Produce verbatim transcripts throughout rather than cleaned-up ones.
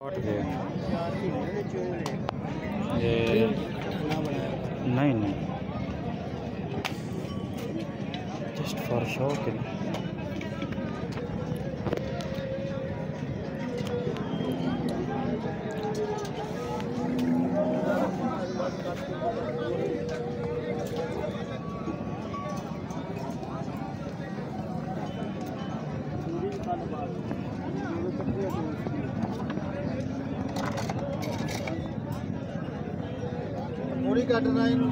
ये नहीं नहीं जस्ट फॉर शो के लिए। पूरी कटना ही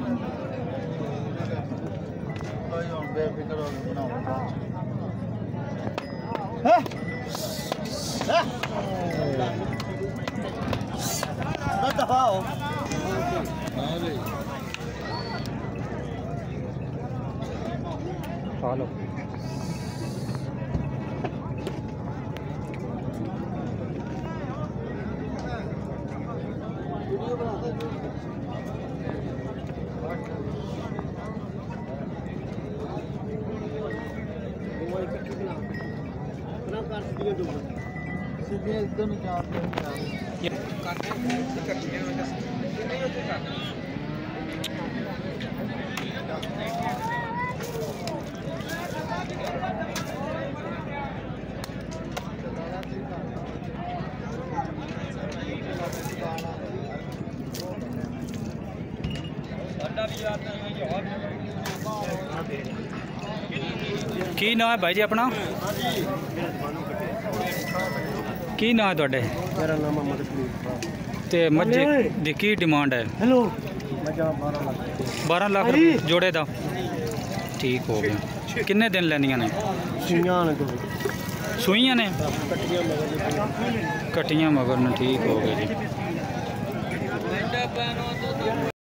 बेफिक्र हो बनाओ। दफाओ फॉलो सीधे एकदम चार की नाम है भाई जी अपना? की नाम है तुहाडे? मेरा नाम मोहम्मद खलील। ते मज्जे दी की डिमांड है? हेलो बारह लाख बारह लाख रुपये जोड़े दा ठीक हो गया। किन्ने दिन लैंदियां ने? सूइयां ने कट्टियां मगर ने ठीक हो गए जी।